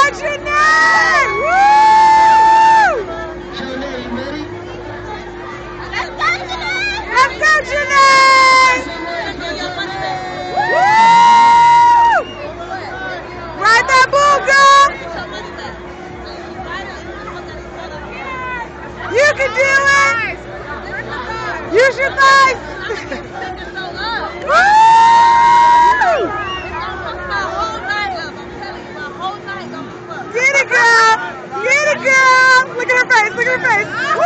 Janae! Woo! Let's go, Janae! Let's go, Janae! Woo! Ride that bull, girl! You can do it! Use your thighs! Woo! Get it, girl! Get it, girl! Look at her face, look at her face!